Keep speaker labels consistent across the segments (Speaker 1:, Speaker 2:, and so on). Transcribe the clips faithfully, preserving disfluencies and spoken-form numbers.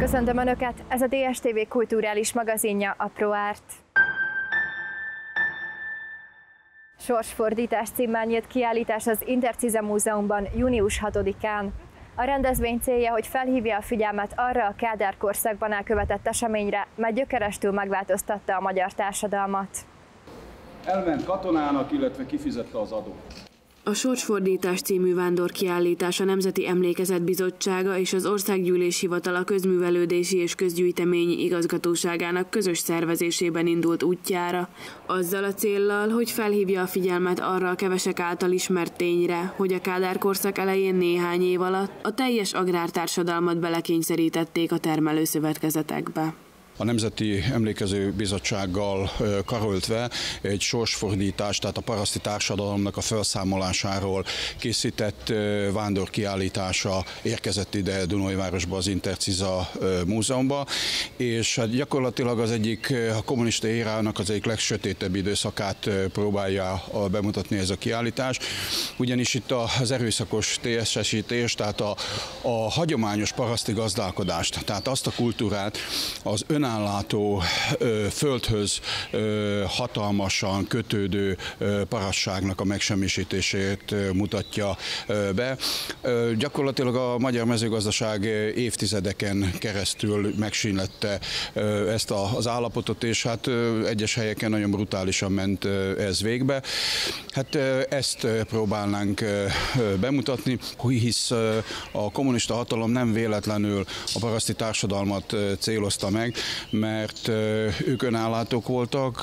Speaker 1: Köszöntöm Önöket, ez a dé es té vé kulturális magazinja, a ProArt. Sorsfordítás címmel nyílt kiállítás az Intercize Múzeumban június hatodikán. A rendezvény célja, hogy felhívja a figyelmet arra a Kádár korszakban elkövetett eseményre, mely gyökerestül megváltoztatta a magyar társadalmat.
Speaker 2: Elment katonának, illetve kifizette az adót.
Speaker 3: A Sorsfordítás című vándorkiállítás a Nemzeti Emlékezet Bizottsága és az Országgyűlés Hivatala Közművelődési és Közgyűjteményi Igazgatóságának közös szervezésében indult útjára, azzal a céllal, hogy felhívja a figyelmet arra a kevesek által ismert tényre, hogy a Kádár korszak elején néhány év alatt a teljes agrártársadalmat belekényszerítették a termelőszövetkezetekbe.
Speaker 2: A Nemzeti Emlékező Bizottsággal karöltve egy sorsfordítás, tehát a paraszti társadalomnak a felszámolásáról készített vándorkiállítása érkezett ide Dunaújvárosba, az Interciza Múzeumba, és hát gyakorlatilag az egyik, a kommunista érának az egyik legsötétebb időszakát próbálja bemutatni ez a kiállítás, ugyanis itt az erőszakos térsesítés, tehát a, a hagyományos paraszti gazdálkodást, tehát azt a kultúrát, az ön állátó földhöz hatalmasan kötődő parasságnak a megsemmisítését mutatja be. Gyakorlatilag a magyar mezőgazdaság évtizedeken keresztül megsínlette ezt az állapotot, és hát egyes helyeken nagyon brutálisan ment ez végbe. Hát ezt próbálnánk bemutatni, hisz a kommunista hatalom nem véletlenül a paraszti társadalmat célozta meg, mert ők önállátók voltak,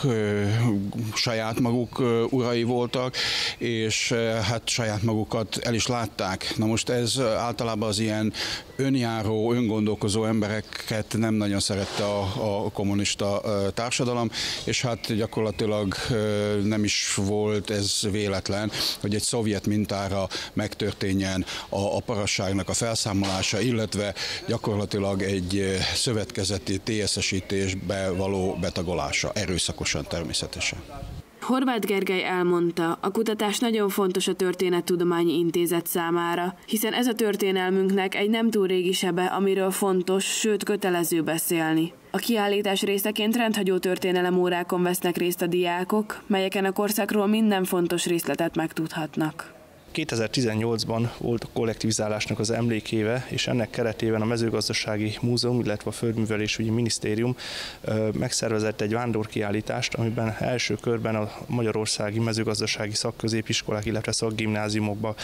Speaker 2: saját maguk urai voltak, és hát saját magukat el is látták. Na most ez általában az ilyen önjáró, öngondolkozó embereket nem nagyon szerette a, a kommunista társadalom, és hát gyakorlatilag nem is volt ez véletlen, hogy egy szovjet mintára megtörténjen a, a parasságnak a felszámolása, illetve gyakorlatilag egy szövetkezeti té es esítésbe való betagolása, erőszakosan természetesen.
Speaker 3: Horváth Gergely elmondta, a kutatás nagyon fontos a Történettudományi Intézet számára, hiszen ez a történelmünknek egy nem túl régi sebe, amiről fontos, sőt kötelező beszélni. A kiállítás részeként rendhagyó történelemórákon vesznek részt a diákok, melyeken a korszakról minden fontos részletet megtudhatnak.
Speaker 4: kétezer-tizennyolcban volt a kollektivizálásnak az emlékéve, és ennek keretében a Mezőgazdasági Múzeum, illetve a Földművelésügyi Minisztérium megszervezett egy vándorkiállítást, amiben első körben a magyarországi mezőgazdasági szakközépiskolák, illetve szakgimnáziumokba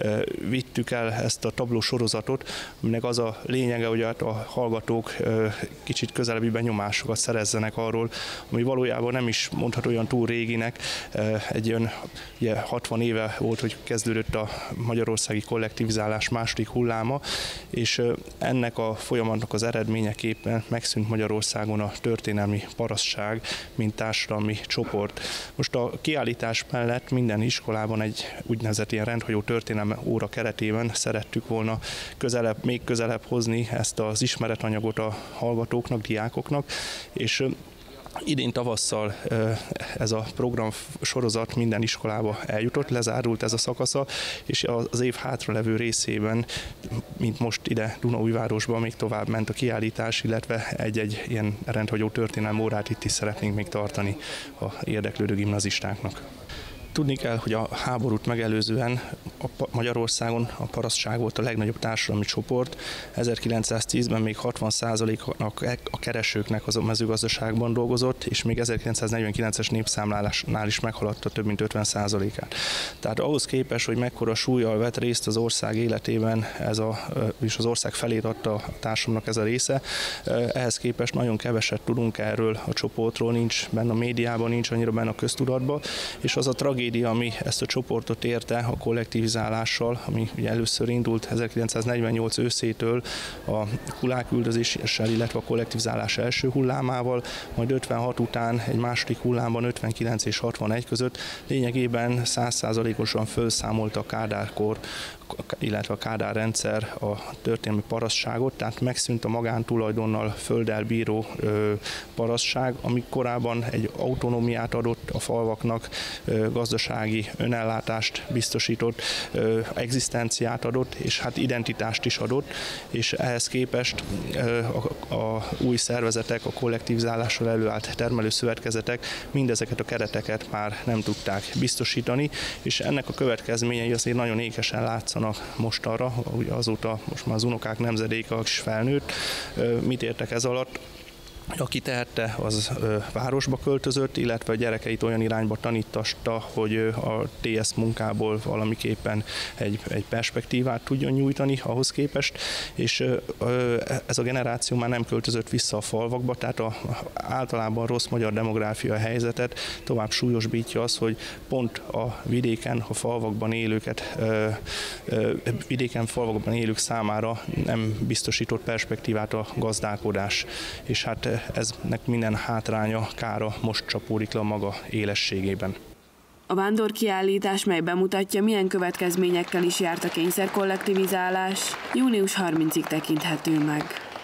Speaker 4: vittük el ezt a tabló sorozatot, aminek az a lényege, hogy a hallgatók kicsit közelebbi benyomásokat szerezzenek arról, ami valójában nem is mondható olyan túl réginek, egy olyan ugye, hatvan éve volt, hogy kezdődött a magyarországi kollektivizálás második hulláma, és ennek a folyamatnak az eredményeképpen megszűnt Magyarországon a történelmi parasztság, mint társadalmi csoport. Most a kiállítás mellett minden iskolában egy úgynevezett ilyen rendhagyó történelmi óra keretében szerettük volna közelebb, még közelebb hozni ezt az ismeretanyagot a hallgatóknak, diákoknak, és idén tavasszal ez a program sorozat minden iskolába eljutott, lezárult ez a szakasza, és az év hátralevő részében, mint most ide Dunaújvárosban, még tovább ment a kiállítás, illetve egy-egy ilyen rendhagyó történelmi órát itt is szeretnénk még tartani a érdeklődő gimnazistáknak. Tudni kell, hogy a háborút megelőzően a Magyarországon a parasztság volt a legnagyobb társadalmi csoport. ezerkilencszáztízben még hatvan százaléknak a keresőknek az a mezőgazdaságban dolgozott, és még ezerkilencszáznegyvenkilences népszámlálásnál is meghaladta több mint ötven százalékát. Tehát ahhoz képest, hogy mekkora súllyal vett részt az ország életében, ez a, és az ország felét adta a társadalomnak ez a része, ehhez képest nagyon keveset tudunk erről a csoportról, nincs benne a médiában, nincs annyira benne a köztudatban, és az a tragédia, ami ezt a csoportot érte a kollektivizálással, ami ugye először indult ezerkilencszáznegyvennyolc őszétől a kulláküldözéssel, illetve a kollektivizálás első hullámával, majd ötvenhat után egy második hullámban ötvenkilenc és hatvanegy között lényegében száz százalékosan felszámolta a Kádár-kor illetve a Kádár rendszer a történelmi parasztságot, tehát megszűnt a magántulajdonnal földdel bíró parasztság, ami korábban egy autonómiát adott a falvaknak, gazdasági önellátást biztosított, egzisztenciát adott, és hát identitást is adott, és ehhez képest a, a új szervezetek, a kollektivizálással előállt termelőszövetkezetek mindezeket a kereteket már nem tudták biztosítani, és ennek a következményei azért nagyon ékesen látszanak mostanra, azóta most már az unokák nemzedéke is felnőtt. Mit értek ez alatt? Aki tehette, az ö, városba költözött, illetve a gyerekeit olyan irányba tanítatta, hogy ö, a té es munkából valamiképpen egy, egy perspektívát tudjon nyújtani ahhoz képest, és ö, ö, ez a generáció már nem költözött vissza a falvakba, tehát a általában rossz magyar demográfia helyzetet tovább súlyosbítja az, hogy pont a vidéken, a falvakban élőket, ö, ö, vidéken, falvakban élők számára nem biztosított perspektívát a gazdálkodás, és hát eznek minden hátránya, kára most csapódik le a maga élességében.
Speaker 3: A vándorkiállítás, mely bemutatja, milyen következményekkel is járt a kényszerkollektivizálás, június harmincadikáig tekinthető meg.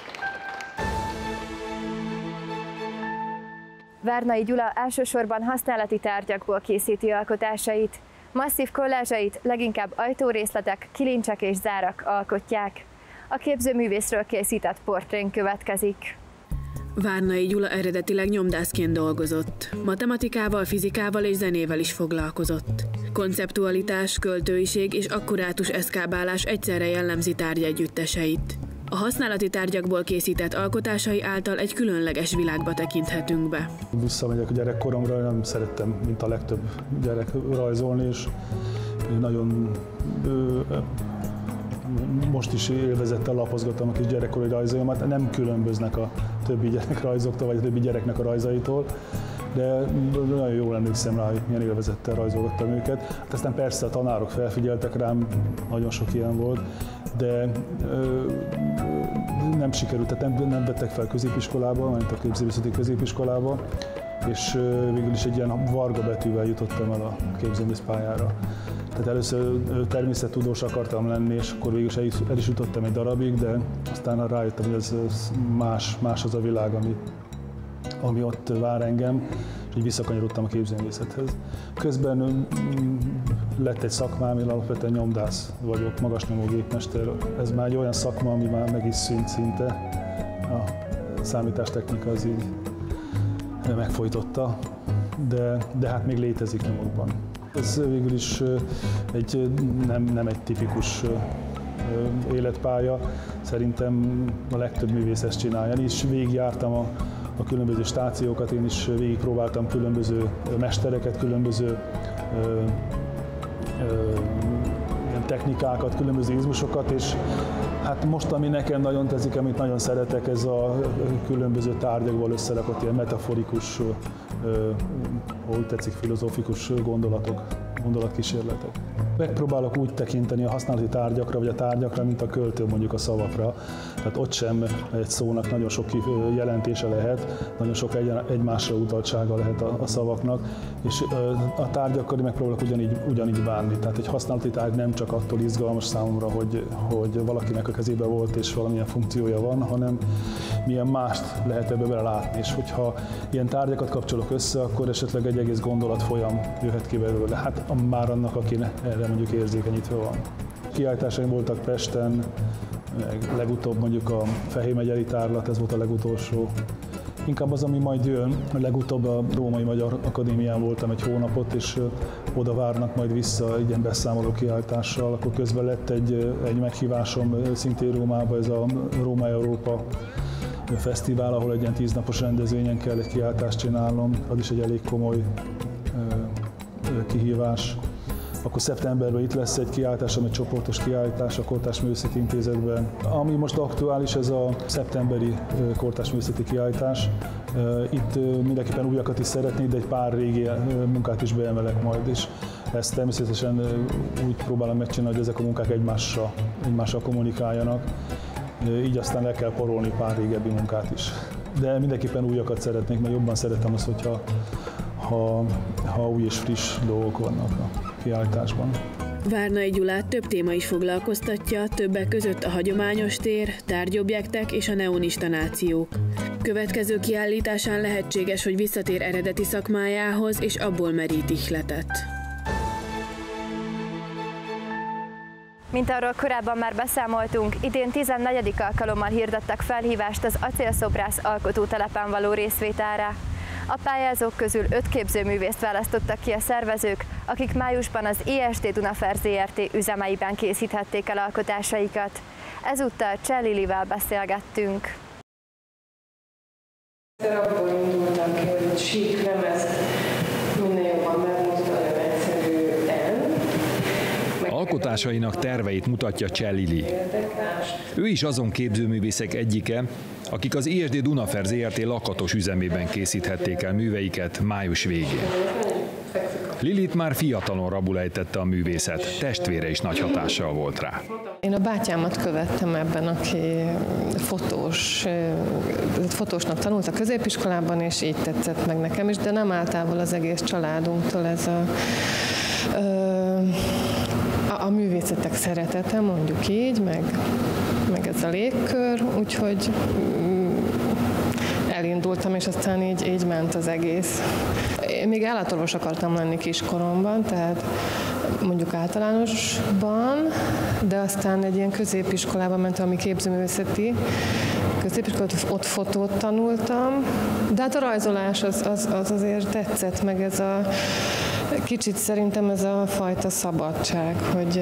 Speaker 1: Várnai Gyula elsősorban használati tárgyakból készíti alkotásait. Masszív kollázsait leginkább ajtórészletek, kilincsek és zárak alkotják. A képzőművészről készített portrén következik.
Speaker 3: Várnai Gyula eredetileg nyomdászként dolgozott. Matematikával, fizikával és zenével is foglalkozott. Konceptualitás, költőiség és akkurátus eszkábálás egyszerre jellemzi tárgyegyütteseit. A használati tárgyakból készített alkotásai által egy különleges világba tekinthetünk be.
Speaker 5: Visszamegyek a gyerekkoromra, nem szerettem, mint a legtöbb gyerek rajzolni, és nagyon most is élvezettel lapozgattam a kis gyerekkori rajzaimat, nem különböznek a többi gyerek rajzoktól, vagy a többi gyereknek a rajzaitól, de nagyon jól emlékszem rá, hogy milyen élvezettel rajzolgattam őket. Hát aztán persze a tanárok felfigyeltek rám, nagyon sok ilyen volt, de ö, nem sikerült, tehát nem, nem vettek fel középiskolába, mint a képzőművészeti középiskolába, és ö, végül is egy ilyen varga betűvel jutottam el a képzőművész pályára. Tehát először természettudós akartam lenni, és akkor végül is el is jutottam egy darabig, de aztán rájöttem, hogy ez más, más az a világ, ami, ami ott vár engem, és így visszakanyarodtam a képzőművészethez. Közben lett egy szakmám, én alapvetően nyomdász vagyok, magasnyomó gépmester. Ez már egy olyan szakma, ami már meg is szűnt szinte. A számítástechnika az így megfojtotta, de, de hát még létezik nyomokban. Ez végül is egy, nem, nem egy tipikus életpálya. Szerintem a legtöbb művész ezt csinálja. Én is végigjártam a, a különböző stációkat, én is végigpróbáltam különböző mestereket, különböző ö, ö, ilyen technikákat, különböző izmusokat, és hát most, ami nekem nagyon tetszik, amit nagyon szeretek, ez a különböző tárgyakból összerakott ilyen metaforikus, úgy tetszik, filozófikus gondolatok, gondolatkísérletek. Megpróbálok úgy tekinteni a használati tárgyakra, vagy a tárgyakra, mint a költő mondjuk a szavakra. Tehát ott sem egy szónak nagyon sok jelentése lehet, nagyon sok egymásra utaltsága lehet a, a szavaknak, és a tárgyakkal megpróbálok ugyanígy, ugyanígy bánni. Tehát egy használati tárgy nem csak attól izgalmas számomra, hogy, hogy valakinek a kezében volt és valamilyen funkciója van, hanem milyen mást lehet ebbe bele látni. És hogyha ilyen tárgyakat kapcsolok össze, akkor esetleg egy egész gondolatfolyam jöhet ki belőle. Hát már annak, aki erre mondjuk érzékenyítve van. Kiállításaim voltak Pesten, legutóbb mondjuk a Fehér megyei tárlat, ez volt a legutolsó. Inkább az, ami majd jön, legutóbb a Római Magyar Akadémián voltam egy hónapot, és oda várnak majd vissza egy ilyen beszámoló kiállítással. Akkor közben lett egy, egy meghívásom szintén Rómába, ez a Róma Európa fesztivál, ahol egy ilyen tíznapos rendezvényen kell egy kiállítást csinálnom. Az is egy elég komoly kihívás. Akkor szeptemberben itt lesz egy kiállítás, egy csoportos kiállítás a Kortárs Művészeti Intézetben. Ami most aktuális, ez a szeptemberi Kortárs Művészeti kiállítás. Itt mindenképpen újakat is szeretnék, de egy pár régi munkát is beemelek majd, és ezt természetesen úgy próbálom megcsinálni, hogy ezek a munkák egymással, egymással kommunikáljanak. Így aztán le kell porolni pár régebbi munkát is. De mindenképpen újakat szeretnék, mert jobban szeretem azt, hogyha ha, ha új és friss dolgok vannak a kiállításban.
Speaker 3: Várnai Gyulát több téma is foglalkoztatja, többek között a hagyományos tér, tárgyobjektek és a neonista nációk. Következő kiállításán lehetséges, hogy visszatér eredeti szakmájához, és abból merít ihletet.
Speaker 1: Mint arról korábban már beszámoltunk, idén tizennegyedik alkalommal hirdettek felhívást az acélszobrász alkotótelepen való részvételre. A pályázók közül öt képzőművészt választottak ki a szervezők, akik májusban az i es dé Dunafer zé er té üzemeiben készíthették el alkotásaikat. Ezúttal Cseh Lilivel beszélgettünk.
Speaker 6: Abból indultak ki, hogy sík lemezt minél jobban megmozduljon egyszerűen.
Speaker 7: Alkotásainak terveit mutatja Cseh Lili. Ő is azon képzőművészek egyike, akik az i es dé Dunafer zé er té Lakatos üzemében készíthették el műveiket május végén. Lilit már fiatalon rabul ejtette a művészet, testvére is nagy hatással volt rá.
Speaker 6: Én a bátyámat követtem ebben, aki fotós, fotósnak tanult a középiskolában, és így tetszett meg nekem is, de nem állt távol az egész családunktól ez a, a, a művészetek szeretete, mondjuk így, meg, meg ez a légkör, úgyhogy elindultam, és aztán így, így ment az egész. Én még állatorvos akartam lenni kiskoromban, tehát mondjuk általánosban, de aztán egy ilyen középiskolában mentem, ami képzőművészeti középiskolában, ott fotót tanultam, de hát a rajzolás az, az, az azért tetszett, meg ez a kicsit szerintem ez a fajta szabadság, hogy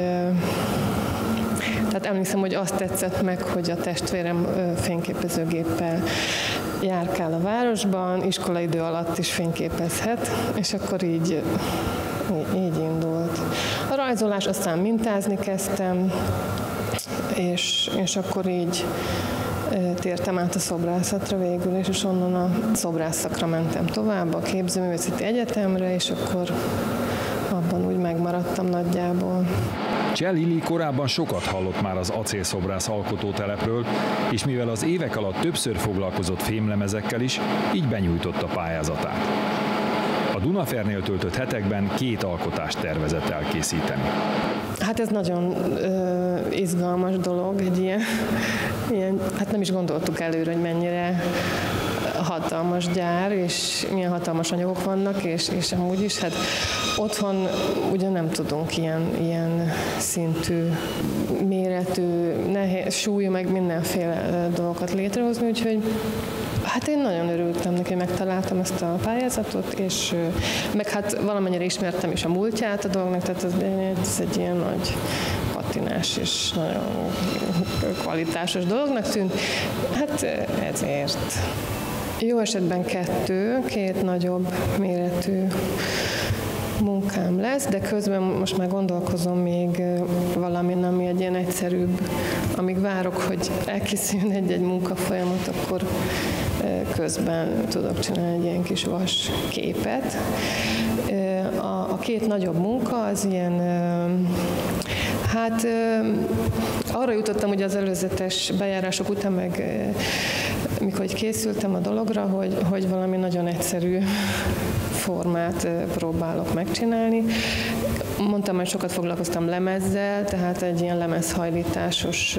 Speaker 6: tehát emlékszem, hogy azt tetszett meg, hogy a testvérem fényképezőgéppel járkál a városban, iskolaidő alatt is fényképezhet, és akkor így, így indult. A rajzolás, aztán mintázni kezdtem, és, és akkor így tértem át a szobrászatra végül, és onnan a szobrászakra mentem tovább, a Képzőművészeti Egyetemre, és akkor abban úgy megmaradtam nagyjából.
Speaker 7: Cseh Lili korábban sokat hallott már az acélszobrász alkotótelepről, és mivel az évek alatt többször foglalkozott fémlemezekkel is, így benyújtotta pályázatát. A Dunafernél töltött hetekben két alkotást tervezett elkészíteni.
Speaker 6: Hát ez nagyon ö, izgalmas dolog, egy ilyen, ilyen, hát nem is gondoltuk előre, hogy mennyire hatalmas gyár, és milyen hatalmas anyagok vannak, és, és amúgy is, hát otthon ugye nem tudunk ilyen, ilyen szintű, méretű, nehéz, súlyú, meg mindenféle dolgokat létrehozni, úgyhogy hát én nagyon örültem neki, hogy megtaláltam ezt a pályázatot, és meg hát valamennyire ismertem is a múltját a dolgnak, tehát ez, ez egy ilyen nagy patinás és nagyon kvalitásos dolognak tűnt. Hát ezért. Jó esetben kettő, két nagyobb méretű munkám lesz, de közben most már gondolkozom még valamin, ami egy ilyen egyszerűbb. Amíg várok, hogy elkészüljön egy-egy munkafolyamat, akkor közben tudok csinálni egy ilyen kis vas képet. A, a két nagyobb munka az ilyen, hát arra jutottam ugye az előzetes bejárások után, meg mikor készültem a dologra, hogy, hogy valami nagyon egyszerű formát próbálok megcsinálni. Mondtam, hogy sokat foglalkoztam lemezzel, tehát egy ilyen lemezhajlításos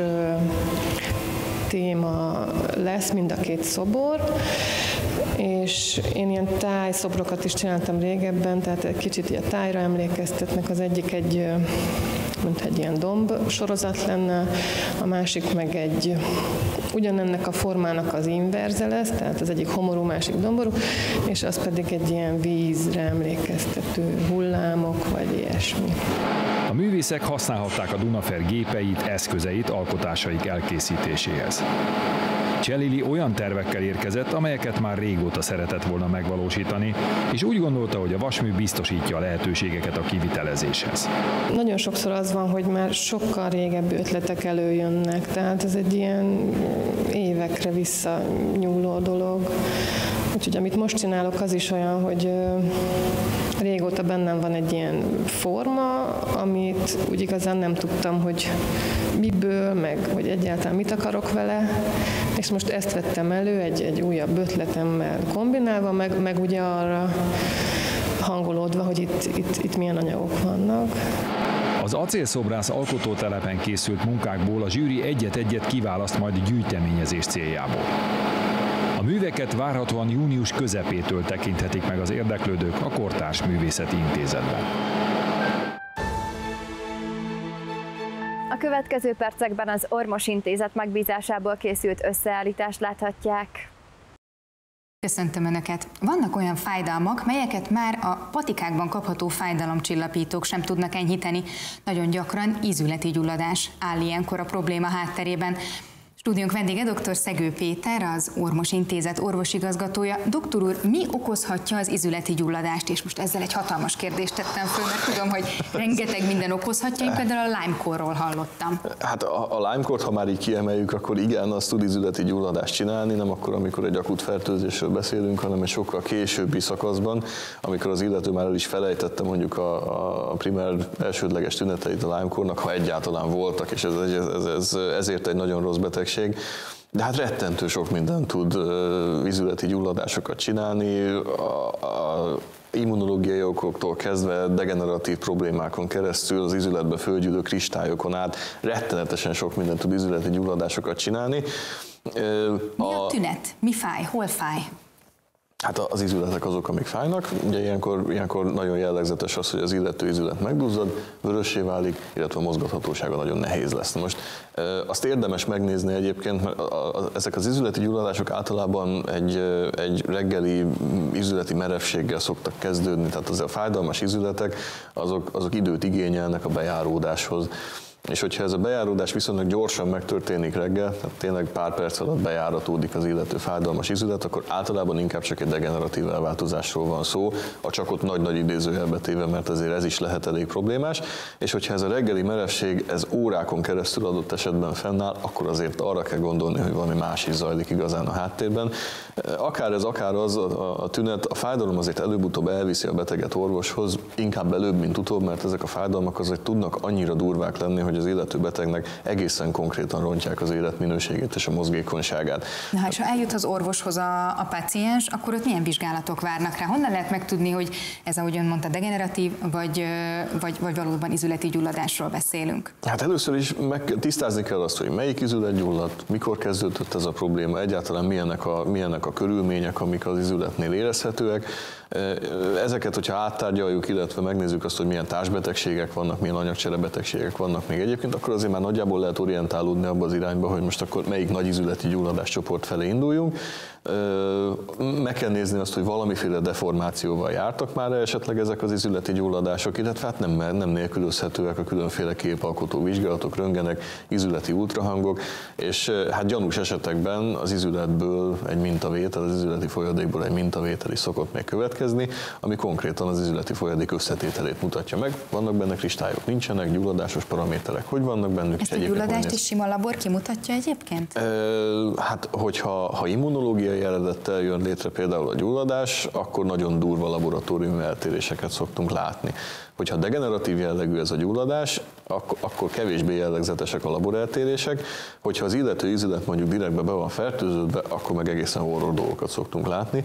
Speaker 6: téma lesz, mind a két szobor, és én ilyen tájszobrokat is csináltam régebben, tehát egy kicsit a tájra emlékeztetnek, az egyik egy, mint egy ilyen domb sorozat lenne, a másik meg egy ugyanennek a formának az inverze lesz, tehát az egyik homorú, másik domború, és az pedig egy ilyen vízre emlékeztető hullámok, vagy ilyesmi.
Speaker 7: A művészek használhatták a Dunafer gépeit, eszközeit alkotásaik elkészítéséhez. Cseh Lili olyan tervekkel érkezett, amelyeket már régóta szeretett volna megvalósítani, és úgy gondolta, hogy a vasmű biztosítja a lehetőségeket a kivitelezéshez.
Speaker 6: Nagyon sokszor az van, hogy már sokkal régebbi ötletek előjönnek, tehát ez egy ilyen évekre visszanyúló dolog. Úgyhogy amit most csinálok, az is olyan, hogy régóta bennem van egy ilyen forma, amit úgy igazán nem tudtam, hogy miből, meg hogy egyáltalán mit akarok vele, és most ezt vettem elő egy, egy újabb ötletemmel kombinálva, meg, meg ugye arra hangolódva, hogy itt, itt, itt milyen anyagok vannak.
Speaker 7: Az acélszobrász alkotótelepen készült munkákból a zsűri egyet-egyet kiválaszt majd gyűjteményezés céljából. A műveket várhatóan június közepétől tekinthetik meg az érdeklődők a Kortárs Művészeti Intézetben.
Speaker 1: A következő percekben az Ormos Intézet megbízásából készült összeállítást láthatják.
Speaker 8: Köszöntöm Önöket! Vannak olyan fájdalmak, melyeket már a patikákban kapható fájdalomcsillapítók sem tudnak enyhíteni. Nagyon gyakran ízületi gyulladás áll ilyenkor a probléma hátterében. Stúdiónk vendége dr. Szegő Péter, az Ormos Intézet orvosigazgatója. Doktor úr, mi okozhatja az ízületi gyulladást? És most ezzel egy hatalmas kérdést tettem föl, mert tudom, hogy rengeteg minden okozhatja, én például a Lyme-korról hallottam.
Speaker 9: Hát a, a Lyme-kort, ha már így kiemeljük, akkor igen, az tud ízületi gyulladást csinálni, nem akkor, amikor egy akut fertőzésről beszélünk, hanem egy sokkal későbbi szakaszban, amikor az illető már el is felejtette mondjuk a, a primer elsődleges tüneteit a Lyme-kornak, ha egyáltalán voltak, és ez, ez, ez, ezért egy nagyon rossz betegség. De hát rettentő sok minden tud ízületi gyulladásokat csinálni, a, a immunológiai okoktól kezdve degeneratív problémákon keresztül, az ízületbe fölgyűlő kristályokon át rettenetesen sok minden tud ízületi gyulladásokat csinálni.
Speaker 8: Mi a tünet? Mi fáj? Hol fáj?
Speaker 9: Hát az ízületek azok, amik fájnak. Ugye ilyenkor, ilyenkor nagyon jellegzetes az, hogy az illető ízület megduzzad, vörössé válik, illetve a mozgathatósága nagyon nehéz lesz. Most azt érdemes megnézni egyébként, mert ezek az ízületi gyulladások általában egy, egy reggeli ízületi merevséggel szoktak kezdődni, tehát az a fájdalmas ízületek azok, azok időt igényelnek a bejáródáshoz. És hogyha ez a bejáródás viszonylag gyorsan megtörténik reggel, tehát tényleg pár perc alatt bejáratódik az illető fájdalmas ízület, akkor általában inkább csak egy degeneratív elváltozásról van szó, a csak ott nagy-nagy idézőjelbe téve, mert azért ez is lehet elég problémás, és hogyha ez a reggeli merevség, ez órákon keresztül adott esetben fennáll, akkor azért arra kell gondolni, hogy valami más is zajlik igazán a háttérben. Akár ez, akár az a, a tünet, a fájdalom azért előbb-utóbb elviszi a beteget orvoshoz, inkább előbb, mint utóbb, mert ezek a fájdalmak azért tudnak annyira durvák lenni, hogy az illető betegnek egészen konkrétan rontják az életminőségét és a mozgékonyságát.
Speaker 8: Na, ha és ha eljut az orvoshoz a, a páciens, akkor ott milyen vizsgálatok várnak rá? Honnan lehet megtudni, hogy ez, ahogy ön mondta, degeneratív, vagy, vagy, vagy valóban ízületi gyulladásról beszélünk?
Speaker 9: Hát először is meg tisztázni kell azt, hogy melyik ízület gyulladt, mikor kezdődött ez a probléma, egyáltalán milyenek a, milyenek a körülmények, amik az ízületnél érezhetőek. Ezeket, hogyha áttárgyaljuk, illetve megnézzük azt, hogy milyen társbetegségek vannak, milyen anyagcserebetegségek vannak még egyébként, akkor azért már nagyjából lehet orientálódni abba az irányba, hogy most akkor melyik nagy ízületi gyulladás csoport felé induljunk. Meg kell nézni azt, hogy valamiféle deformációval jártak már esetleg ezek az ízületi gyulladások, illetve hát nem, nem nélkülözhetőek a különféle képalkotó vizsgálatok, röntgenek, ízületi ultrahangok, és hát gyanús esetekben az ízületből egy mintavétel, az ízületi folyadékból egy mintavétel is szokott még következni, ami konkrétan az ízületi folyadék összetételét mutatja meg. Vannak benne kristályok, nincsenek, gyulladásos paraméterek, hogy vannak bennük.
Speaker 8: Ezt a gyulladást is sima labor kimutatja egyébként?
Speaker 9: Hát, hogyha ha immunológiai eredettel jön létre például a gyulladás, akkor nagyon durva laboratóriumi eltéréseket szoktunk látni. Hogyha degeneratív jellegű ez a gyulladás, akkor, akkor kevésbé jellegzetesek a laboreltérések, hogyha az illető ízület mondjuk direktbe be van fertőződve, akkor meg egészen horror dolgokat szoktunk látni.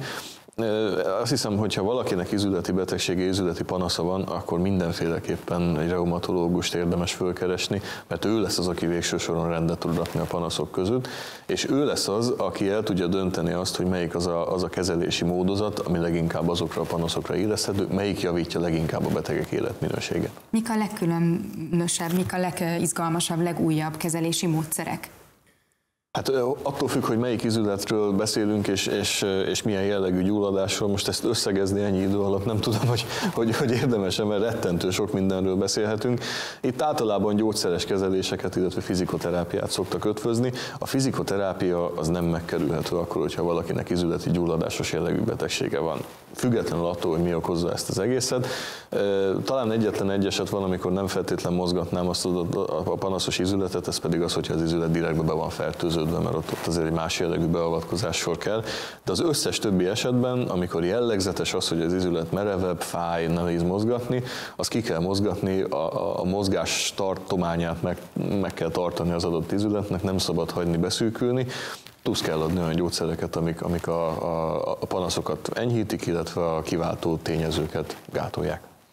Speaker 9: Azt hiszem, hogy ha valakinek ízületi betegsége, ízületi panasza van, akkor mindenféleképpen egy reumatológust érdemes fölkeresni, mert ő lesz az, aki végső soron rendet tud rakni a panaszok között, és ő lesz az, aki el tudja dönteni azt, hogy melyik az a, az a kezelési módozat, ami leginkább azokra a panaszokra érezhető, melyik javítja leginkább a betegek életminőségét.
Speaker 8: Mik a legkülönösebb, mik a legizgalmasabb, legújabb kezelési módszerek?
Speaker 9: Hát attól függ, hogy melyik ízületről beszélünk, és, és, és milyen jellegű gyulladásról. Most ezt összegezni ennyi idő alatt nem tudom, hogy, hogy, hogy érdemes-e, mert rettentő sok mindenről beszélhetünk. Itt általában gyógyszeres kezeléseket, illetve fizikoterápiát szoktak ötvözni. A fizikoterápia az nem megkerülhető akkor, hogyha valakinek ízületi gyulladásos jellegű betegsége van. Függetlenül attól, hogy mi okozza ezt az egészet. Talán egyetlen egy eset van, amikor nem feltétlen mozgatnám azt a panaszos ízületet, ez pedig az, hogyha az ízület direktbe be van fertőződve, mert ott, ott azért egy más jellegű beavatkozással kell. De az összes többi esetben, amikor jellegzetes az, hogy az ízület merevebb, fáj, nehéz mozgatni, az ki kell mozgatni, a, a mozgás tartományát meg, meg kell tartani az adott ízületnek, nem szabad hagyni beszűkülni. Plusz kell adni olyan gyógyszereket, amik, amik a, a, a panaszokat enyhítik, illetve a kiváltó tényezőket gátolják.
Speaker 8: A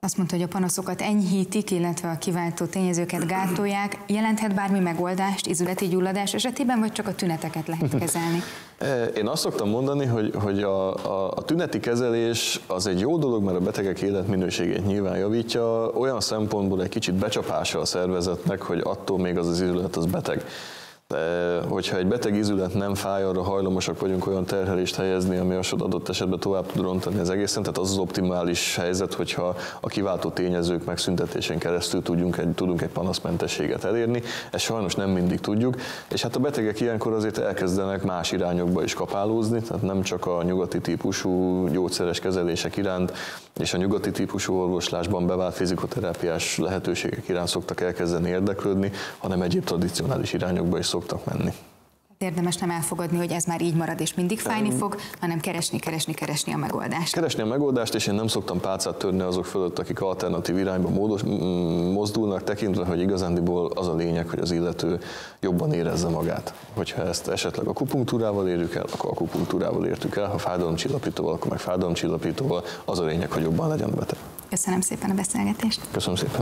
Speaker 8: Azt mondta, hogy a panaszokat enyhítik, illetve a kiváltó tényezőket gátolják. Jelenthet bármi megoldást izületi gyulladás esetében, vagy csak a tüneteket lehet kezelni?
Speaker 9: Én azt szoktam mondani, hogy, hogy a, a, a tüneti kezelés az egy jó dolog, mert a betegek életminőségét nyilván javítja, olyan szempontból egy kicsit becsapása a szervezetnek, hogy attól még az az izület az beteg. De hogyha egy beteg izület nem fáj, arra hajlamosak vagyunk olyan terhelést helyezni, ami a adott esetben tovább tud rontani az egészen. Tehát az az optimális helyzet, hogyha a kiváltó tényezők megszüntetésén keresztül tudjunk egy, tudunk egy panaszmentességet elérni. Ezt sajnos nem mindig tudjuk. És hát a betegek ilyenkor azért elkezdenek más irányokba is kapálózni, tehát nem csak a nyugati típusú gyógyszeres kezelések iránt és a nyugati típusú orvoslásban bevált fizikoterápiás lehetőségek iránt szoktak elkezdeni érdeklődni, hanem egyéb tradicionális irányokba is szoktak menni.
Speaker 8: Érdemes nem elfogadni, hogy ez már így marad és mindig fájni fog, hanem keresni, keresni, keresni a megoldást.
Speaker 9: Keresni a megoldást, és én nem szoktam pálcát törni azok fölött, akik alternatív irányba módos, mozdulnak, tekintve, hogy igazándiból az a lényeg, hogy az illető jobban érezze magát. Hogyha ezt esetleg akupunktúrával érjük el, akkor akupunktúrával értük el, ha fájdalomcsillapítóval, akkor meg fájdalomcsillapítóval, az a lényeg, hogy jobban legyen a beteg.
Speaker 8: Köszönöm szépen a beszélgetést.
Speaker 9: Köszönöm szépen.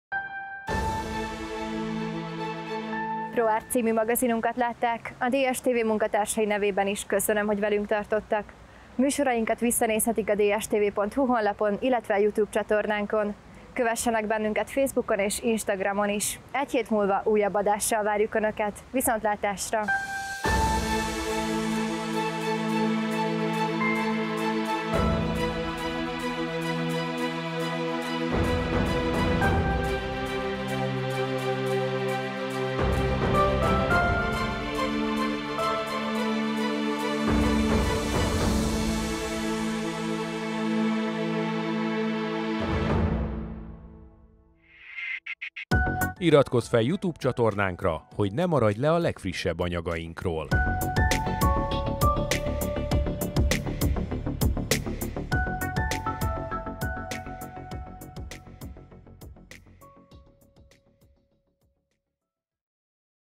Speaker 1: ProArt című magazinunkat látták, a dé es té vé munkatársai nevében is köszönöm, hogy velünk tartottak. Műsorainkat visszanézhetik a d s t v pont h u honlapon, illetve a YouTube csatornánkon. Kövessenek bennünket Facebookon és Instagramon is. Egy hét múlva újabb adással várjuk Önöket. Viszontlátásra!
Speaker 10: Iratkozz fel YouTube csatornánkra, hogy ne maradj le a legfrissebb anyagainkról.